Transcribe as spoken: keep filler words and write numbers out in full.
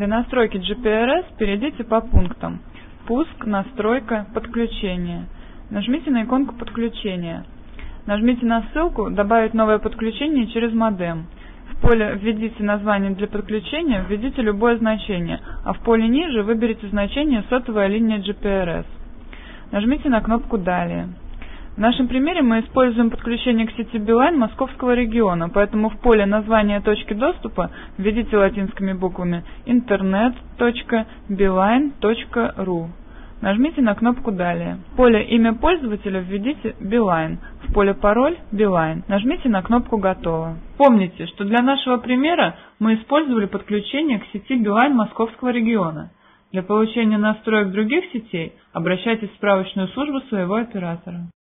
Для настройки джи пи ар эс перейдите по пунктам: «Пуск», «Настройка», «Подключение». Нажмите на иконку подключения. Нажмите на ссылку «Добавить новое подключение через модем». В поле «Введите название для подключения», введите любое значение, а в поле ниже выберите значение «Сотовая линия джи пи ар эс». Нажмите на кнопку «Далее». В нашем примере мы используем подключение к сети Билайн Московского региона, поэтому в поле названия точки доступа введите латинскими буквами интернет точка билайн точка ру. Нажмите на кнопку «Далее». В поле «Имя пользователя» введите «Билайн», в поле «Пароль» «Билайн». Нажмите на кнопку «Готово». Помните, что для нашего примера мы использовали подключение к сети Билайн Московского региона. Для получения настроек других сетей обращайтесь в справочную службу своего оператора.